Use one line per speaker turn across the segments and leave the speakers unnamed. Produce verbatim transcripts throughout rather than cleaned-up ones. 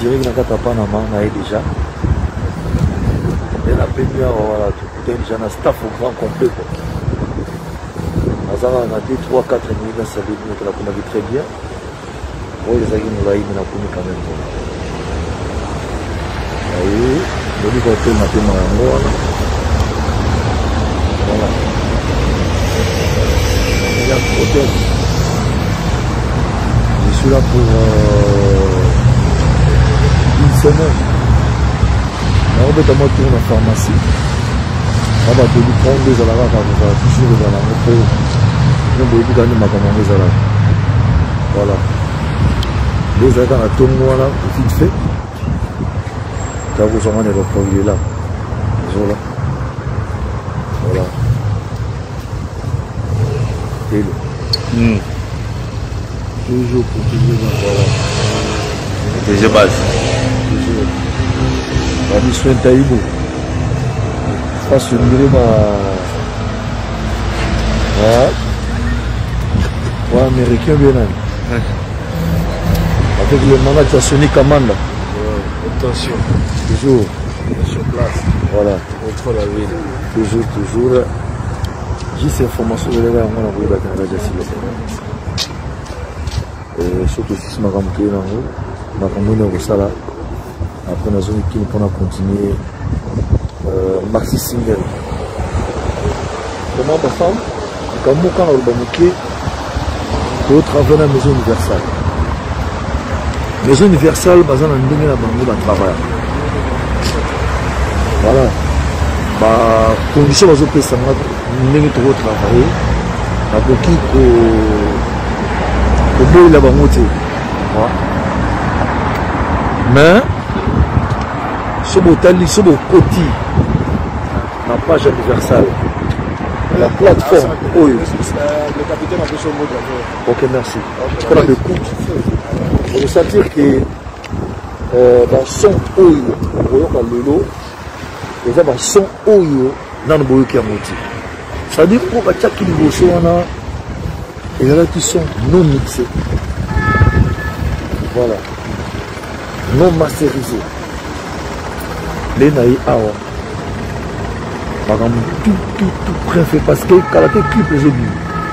direct na kata pa na main na déjà et la première voilà tout déjà na staff au grand complet quoi azara na deux trois quatre minutes na salut nous la qu'on a vu très bien oui les amis nous là il na connu quand même oui le dit côté matin voilà voilà il y a côté je suis là pour euh, une semaine. On va tourner dans la pharmacie. On va te prendre des alarmes, on va toujours les alarmes pour nous beaucoup gagner ma commande des alarmes. Voilà. Les alarmes à tout le monde là, vite fait. Car vous en avez le produit là. Voilà. Voilà. Et le. Mm. Toujours pour toujours dans voilà.
Déjà base.
Toujours. La mission est taïbo. Ça se dirait ma. Ouais. Ouais, américain bien. Avec le manager Sonic Amanda.
Attention.
Toujours.
Sur place.
Voilà.
Contrôle la ville.
Toujours, toujours. J'ai ces informations de l'élève, on a voulu la Canada et surtout si je m'en rends compte, je m'en rends ça là. Après, nous avons qui pour continuer Maxi Single. Comment ma femme, quand moi quand on va bouquer, au travail à la maison universelle. Maison universelle, basée dans une la banque de travail. Voilà. Bah, condition aux autres ça m'a donné trop travailler. La bouquet que au bout de la banque. Mais ce botali, ce beau côté, la page universelle, la plateforme. Oui. Le capitaine a fait son mot d'abord. Ok, merci. Pour la écoute, on veut sentir que dans son oyo, on le lot, et ça va son oyo dans le boyo qui a monté. Ça veut dire pour que chaque niveau soit et là qui sont non mixés. Voilà. Non masterisés. Les naïs awa. Par exemple, tout, tout, tout préfet parce que karaté clip les obus.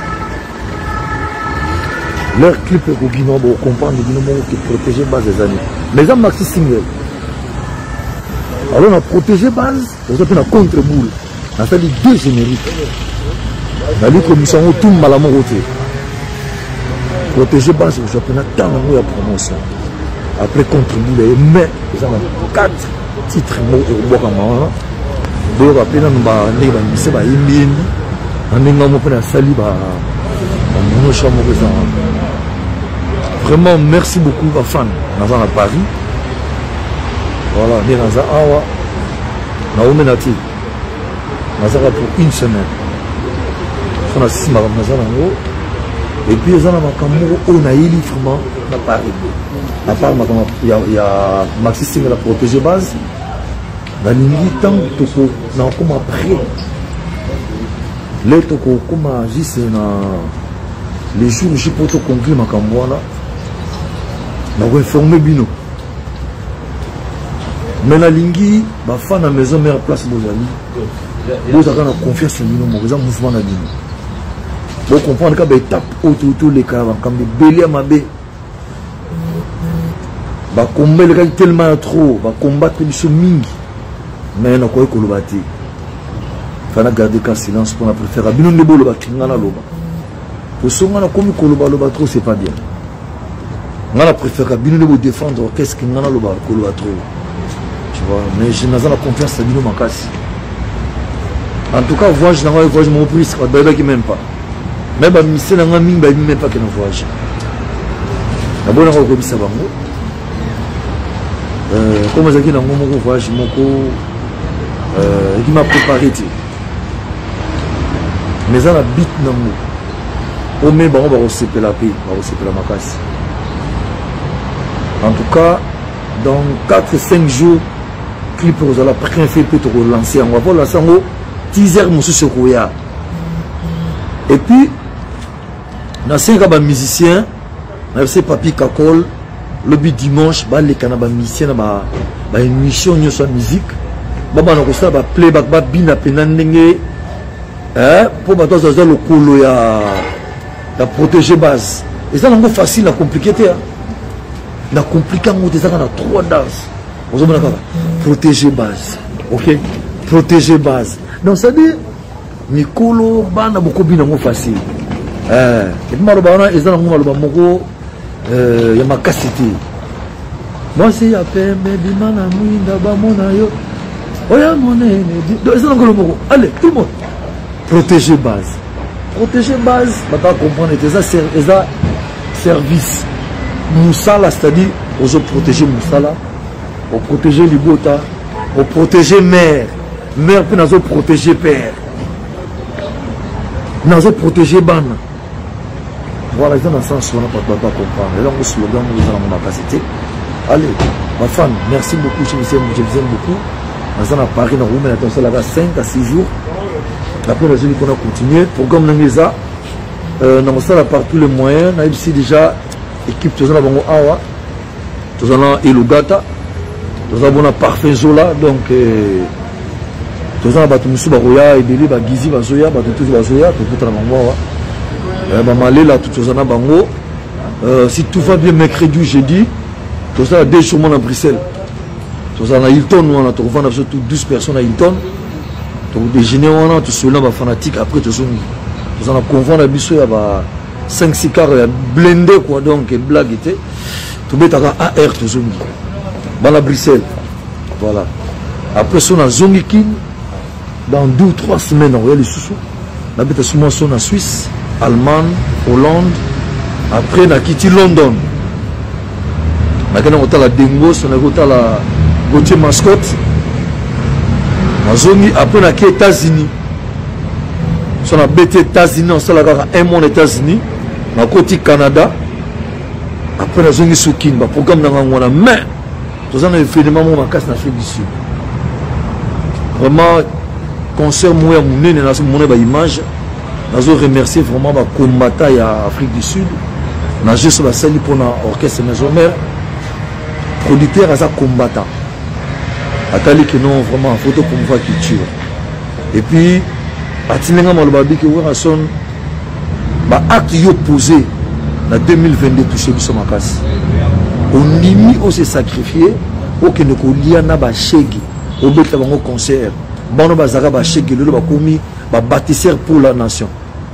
Leur clip est au Guinée, on comprend le Guinée qui protège base des années. Mais ça maxi single. Alors on a protégé base, on a fait la contre-boule. On a fait les deux génériques. On a dit que nous sommes tout malamment rotés. Protéger base, je prends tant de la promotion. Après contre-boule, mais ils ont quatre titres au bois comme ça. Donc après, on va aller à l'I C B A, on va aller à Sali, on va vraiment, merci beaucoup aux fans. Nous sommes à Paris. Voilà, nous sommes à Awa. Nous sommes à Nati. Nous sommes pour une semaine. Nous sommes à six mois. Et puis, nous sommes à Cameroun, on a eu vraiment à Paris. À part, il y a Maxi Singh la protégée base. Dans les temps, nous sommes après. Les toko comme juste les jours où je peux te conclure ma Cameroun. Nous avons informé Bino. Mais la lingui, ma femme à la maison, meilleure place pour les amis. Vous avez confiance en Bino, vous avez mouvement à Bino. Vous comprenez qu'il y a des étapes autour des cas, comme des béliers à ma baie. Bah, combattre les gars tellement trop, va combattre les mingi. Mais on a quoi que le bâti. Il faut garder le silence pour la préférer. Bino ne bolo ba kingana loba. Pour ce qu'on a comme koloba loba trop, c'est pas bien. On a préféré Bino ne défendre qu'est-ce qu'il y a loba koloba trop. Tu vois, mais je n'ai pas confiance à Bino Makasi. En tout cas, voyage dans le voyage mon prix, c'est pas qui même pas. Même si on a mis même pas qu'il voyage. La bonne heure au Sabango. Comme je dis dans mon voyage, mon co, il m'a préparé. Mais on a bit dans mon. Au même on va recevoir la paix, on va recevoir la macasse. En tout cas, dans quatre cinq jours, clip pour la préfet peut relancer. On va voir lancer en haut, teaser monsieur Sokoya. Et puis, dans cinq musiciens, on a fait Papi Kakol, le but dimanche ba les kana ba mission ba ba émission nyo sa musique ba ba na ko sa ba playback ba bina pena ndenge hein pour ba toza za lokolo ya la protéger base et ça n'est pas facile à compliquer hein na compliquer ngo des na trois danses vous avez protéger base OK protéger base donc ça dit mikolo bana boko bina ngo facile eh et malo bana ezana ngo malo moko euh ya makasité moi c'est ya pembe bimana mwinda ba mona yo oya monene donc ezana ngo moko allez tout le monde protéger base protéger base bata comprendre ça c'est ça service Moussala c'est-à-dire aux protéger Moussala au protéger Libota au protéger mère mère peut nous protéger père nous protéger ban voilà c'est dans le sens où on n'a pas pas comprendre et donc le slogan nous allons mon capacité allez ma femme merci beaucoup je vous aime je vous aime beaucoup nous allons à Paris dans Roumanie attention là-bas cinq à six jours après la journée qu'on a continué programme Nangeza euh nous allons par tous les moyens on a ici déjà équipe tous allons bango awa tous allons Elugata tous allons bon parfait Zola donc tous allons battu musu baroya et deli ba gizi ba zoya ba tout ba zoya tout tout la bango awa euh ba malela tous allons bango si tout va bien mercredi jeudi tous allons deux jours à Bruxelles tous allons à Hilton on a trouvé surtout douze personnes à Hilton donc déjeuner on a tous ceux-là ba fanatique après tous tous allons convoi à biso ya ba cinq six cars blindé quoi donc blague était tout mettre à R tout zongi dans la Bruxelles voilà après son à Zongikin dans deux ou trois semaines on va les sous la bête souvent son en Suisse Allemagne Hollande après na quitté London maintenant on a la Dengos on a la Gauthier mascotte à Zongi après na qui États-Unis son a bête États-Unis on s'est là un mois aux États-Unis na côté Canada après la zone Soukin ba programme dans ngwana mais tous en événement mon casse en Afrique du Sud vraiment concert moya munene na mon ba image nazo remercier vraiment ba combattant ya Afrique du Sud na juste ba sali pour na orchestre maison mère producteur à combattant atali que non vraiment photo pour voir culture et puis atilenga malobabi que wera son ba acte yo posé en deux mille vingt-deux touché biso makasi on limi on s'est sacrifié au que ne kolia na ba chegi au betla bango concert bano bazaka ba chegi lelo ba komi ba bâtisseur pour la nation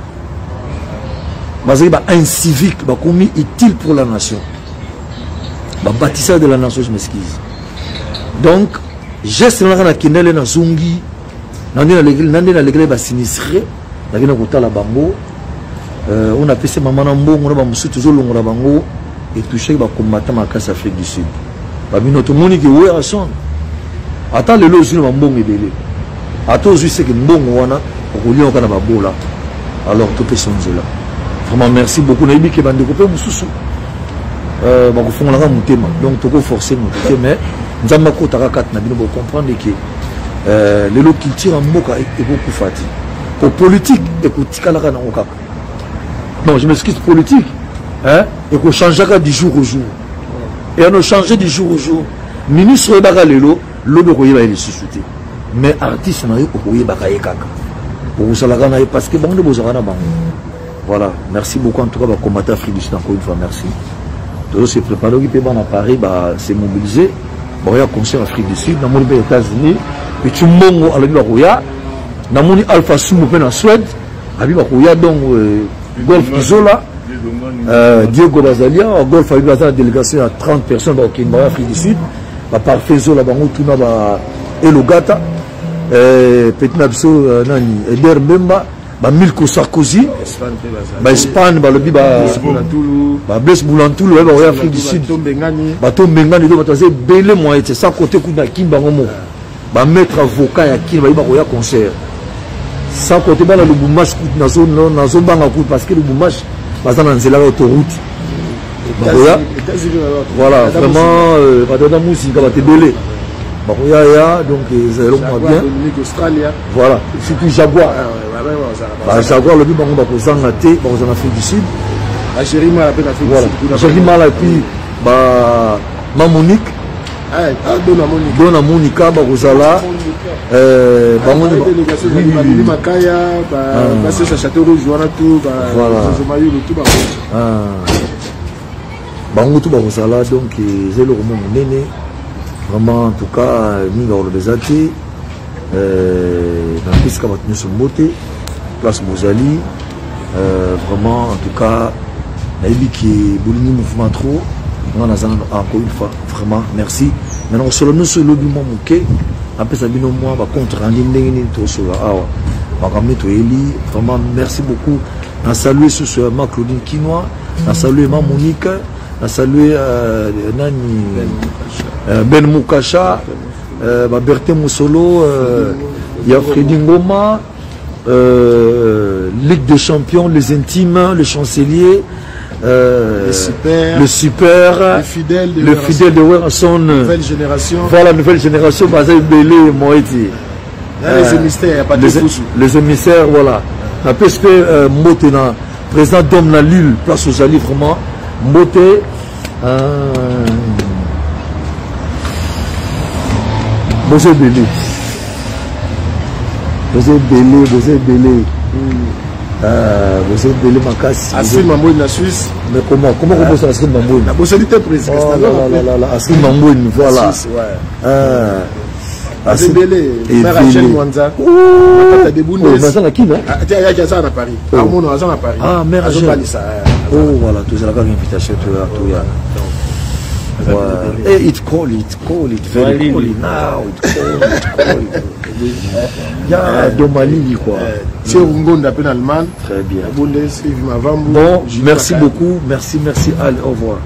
bazaki ba un civique ba komi utile pour la nation ba bâtisseur de la nation je m'excuse donc geste na na kinele na zungi nande na l'église nande na l'église ba sinistré na kina kotala bango Euh, on a fait ces mamans en bon, on a fait toujours le bango et touché les combattants à la Afrique du Sud. Parmi notre monde qui est où à son. Attends le lot sur le bon et belé. Attends je sais que bon on a au lieu on a babola. Alors tout est changé là. Vraiment merci beaucoup. On a dit que bande coupé mususu. Euh, bah fond là mon thème. Donc tout forcer mon thème mais nous avons côté à quatre na bien pour comprendre que euh les lots qui tirent en moka est beaucoup fatigué. Pour politique et pour tikala na okaka. Non, je m'excuse politique. Hein? Et qu'on change du jour au jour. Et on a changé du jour au jour. Ministre Bagalelo, l'eau de Royer va les susciter. Mais artiste, on a eu Royer Bagaye Kaka. Pour vous savoir, parce que bon, de vos arana voilà. Merci beaucoup en tout cas, pour combattre Afrique du Sud encore une fois. Merci. Tout s'est préparé, qui peut à Paris, c'est mobilisé. Bon, il y a un concert Afrique du Sud, dans mon pays États-Unis. Et tu m'as à la Roya. Dans mon Alpha Sumo en Suède. Avec la Roya, donc. Golf Isola, euh, Diego Bazalia, Golf avec la délégation à trente personnes au Kenya, Afrique du Sud, par parfait Zola, Bango, Tuna, Elugata, Petit Nabso, Nani, Eder Bemba, Milko Sarkozy, Espagne, le Biba, Blaise Boulantoulou, Afrique du Sud, Bateau Mengani, Belé, moi, c'est ça côté Kuna Kim Bangomo, Maître avocat à Kim, Baroya concert. Sans côté bas le Boumache coûte dans zone dans zone banga coûte parce que le Boumache passe dans la autoroute. Voilà, vraiment pas de musique va te belé. Baroya ya donc c'est long bien. Voilà, surtout Jaguar. Bah Jaguar le but bango ba posanga té, ba en Afrique du Sud.
Algérie mal après l'Afrique
du Sud. Algérie mal et puis ba ma Monique
ah dona Monique
dona Monica ba kozala euh ba
Monique délégation de Makaya ba c'est ça château rouge wana tout ba zomayo tout ba
ah bango tout ba kozala donc c'est le roman nene vraiment en tout cas ninga olo bezati euh dans puisque va tenir son beauté place Bozali euh vraiment en tout cas naïbi qui boulini mouvement trop on a encore une fois vraiment merci maintenant solo nous sur le bimo muke après ça bino moi va contre en ligne tout sur awa va ramener to eli vraiment merci beaucoup on saluer ce soir ma Claudine Kinois on saluer ma Monique on saluer euh, nani euh, Ben Mukasha euh, bah, Berthe Moussolo euh, il y a Freddy Ngoma euh, Ligue des champions les intimes le chancelier Euh,
le super,
le super,
le fidèle de
le fidèle de Werrason,
nouvelle génération.
Voilà, nouvelle génération, basée Belé, Moïti.
Les émissaires, pas de
les, les émissaires, voilà. Parce que euh, Motena, président d'Homme la Lille, place aux alliés, vraiment. Moté, euh, Bosé Belé. Bosé Belé, Bosé Belé. Euh, vous êtes de l'Imakassi.
Assis Mamboui de la Suisse.
Mais comment Comment vous bossez Assis Mamboui?
La bossalité présidente.
Oh là là là là, Assis Mamboui, voilà.
Suisse, ouais.
Euh,
Assis Belé, mère Rachel Mwanza.
Oh,
Papa de Boundes.
mais ça, qui, là?
Ah, tiens, il y a ça à Paris. Ah, mon nom, à Paris.
Ah, mère Rachel. Oh, voilà, tout ça, là, une invitation, tout là, tout là. Hey, it call it, call it, very call it now, it call it, call it. Il y a Domali, quoi.
C'est Rungonda en Allemagne.
Très bien.
Bon,
merci beaucoup, merci, merci, allez, au revoir.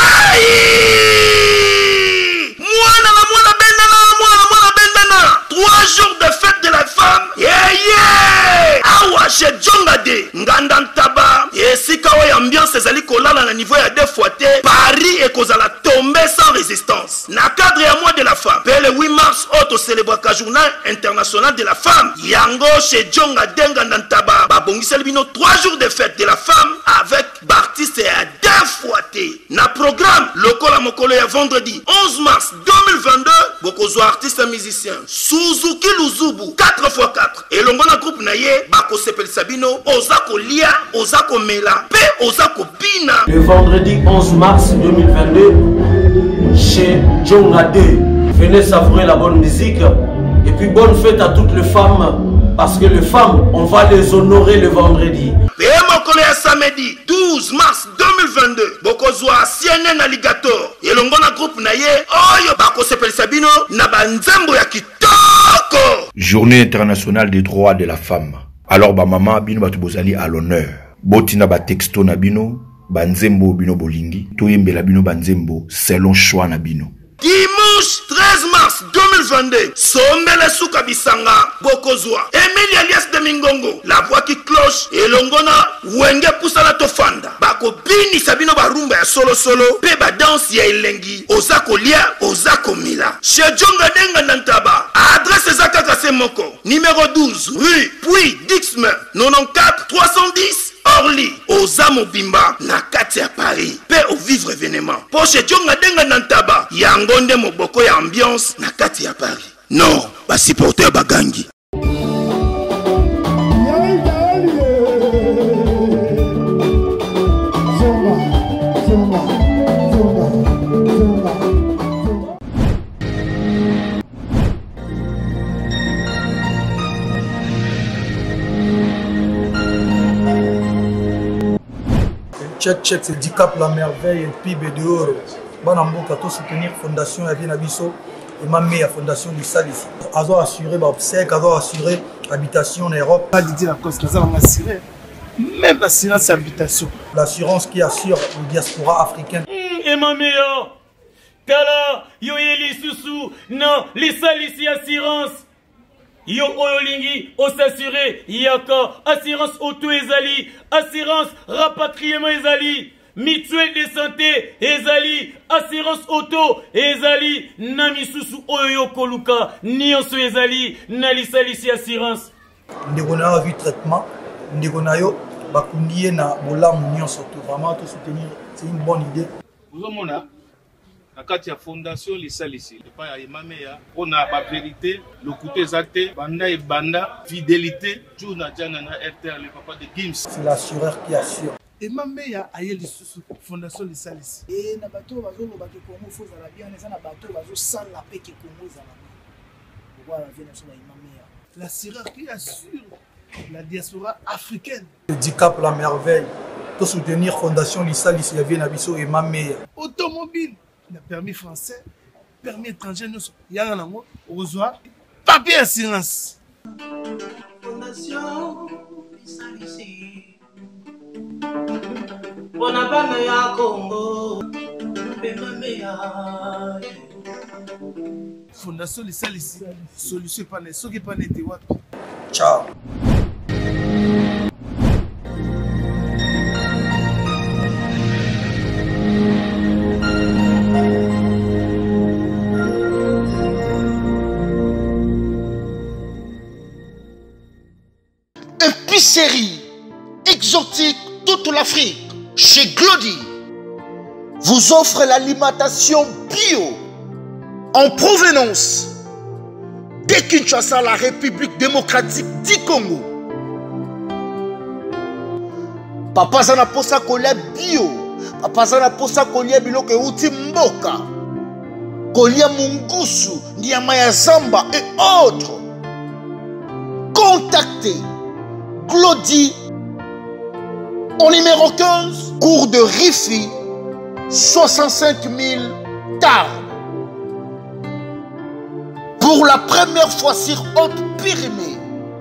Trois jours de fête de la femme. Yeah, yeah. Awa chez Djongade. Ngandantaba. Et si kawaii ambiance ezali kolala na niveau ya deux fois te. Paris et kozala tombé sans résistance. Na cadre ya mois de la femme. Le huit mars, auto célébraka journal international de la femme. Yango chez Djongade Ngandantaba. Babongisa libino trois jours de fête de la femme avec Bartiste et à deux fois te. Na programme lokola mokolo ya vendredi onze mars deux mille vingt-deux. Bokozo artiste musicien. Suzuki Luzubu quatre fois quatre et l'ongona groupe naye bako sepel sabino ozako lia ozako mela pe ozako bina.
Le vendredi onze mars deux mille vingt-deux chez Djongade, venez savourer la bonne musique et puis bonne fête à toutes les femmes parce que les femmes on va les honorer le vendredi.
Et mokolo ya samedi douze mars deux mille vingt-deux bokozwa C N N Alligator et l'ongona groupe naye oyo bako sepel sabino na banzembo ya kitoko.
Journée internationale des droits de la femme. Alors ba maman bino batu bozali à l'honneur. Botina ba texto na bino, banzembo bino bolingi, toyembela bino banzembo selon choix na bino.
Dimanche treize mars deux mille vingt-deux, Sombele Souka Bisanga, Bokozwa, Emilie alias de Mingongo, la voix qui cloche, et Longona, Wenge Poussala Tofanda, Bako Bini Sabino Barumba ya solo solo, Peba danse ya elengi, Ozako Lia, Ozako Mila. Chez Djonga Denga Nantaba, adresse Zaka Kasemoko, numéro douze, rue Puy Dixmer, quatre-vingt-quatorze trois cent dix. Orly, Ozamo Bimba, na kati ya Paris, pe au vivre événement. Poche Djonga Denga Nantaba, Yangonde Moboko ya ambiance, na kati ya Paris. Non, ba supporter bagangi.
Check, check, c'est Dicap la merveille et P I B de Oro. Banamboka, tout soutenir Fondation Yavina Bisso et ma meilleure Fondation du Sal ici. Azo assuré l'obsèque, Azo assuré l'habitation en Europe.
Pas dit la cause, Azo assuré. Même l'assurance habitation.
L'assurance qui assure le diaspora africaine.
Et ma meilleure, Kala, Yoyeli Soussou, non, les Sal ici assurance. Yo oyolingi, o s'assurer, yaka, assurance auto ezali, assurance rapatriement ezali, mutuelle de santé ezali, assurance auto ezali, namisusu oyo koluka, nyonso ezali, nalisalisi assurance.
Ndeko na yo vu traitement, ndeko na yo bakundiye na bolamu nyonso to vraiment te soutenir, c'est une bonne idée.
Vous avez
na kati ya fondation lisalisi epai ya emameya mpona bavérité lokuta eza te banda ebanda fidélité jour na jana na R T L le papa de Gims.
C'est l'assureur qui assure.
emameya aye lisusu fondation lisalisi
e na bato bazoloba ke Congo faut ezala bien eza na bato bazosala mpe ke Congo ezala bien voilà vient sur emameya
l'assureur qui assure la diaspora africaine.
Handicap la merveille pour soutenir fondation lisalisi ya vie na biso emameya.
Automobile na permis français permis étranger nyonso yanga nango ozwa papier assurance.
Fondation lisalisi mpona bana ya Congo emameya.
Fondation lisalisi solution epana soki epana ete wapi.
Ciao.
Épicerie exotique toute l'Afrique chez Glody vous offre l'alimentation bio en provenance de Kinshasa, la République démocratique du Congo. Papa zana posa kolia bio, papa zana posa kolia biloko euti mboka, kolia mungusu, nyama ya zamba et autres. Contactez Glody au numéro quinze, cours de Rifi, soixante-cinq mille Tarbes. Pour la première fois sur Haute-Pyrénées,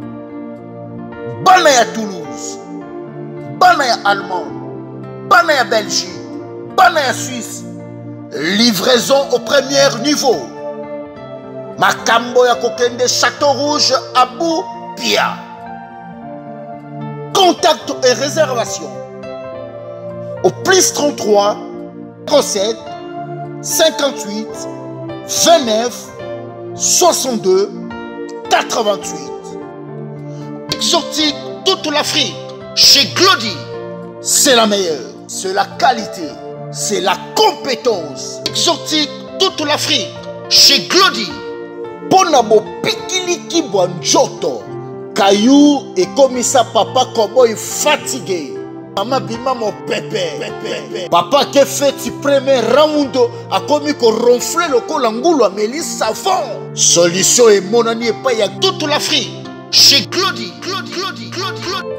Banaya Toulouse, Banaya Allemagne, Banaya Belgique, Banaya Suisse, livraison au premier niveau. Makambo ya Kokende Château Rouge, Abou Pia. Contact et réservation au plus trente-trois, trente-sept, cinquante-huit, vingt-neuf, soixante-deux, quatre-vingt-huit. Exotique toute l'Afrique chez Glody. C'est la meilleure, c'est la qualité, c'est la compétence. Exotique toute l'Afrique chez Glody. Bonabo Pikiliki Bonjoto. Caillou et comme ça papa comme il fatigué. Maman bima mon pépé. Papa qui fait le premier round a commis qu'on ronfle le col angoulou à Mélis savon. Solution et mon ami et pas y a toute l'Afrique. Chez Glody, Glody, Glody, Glody, Glody.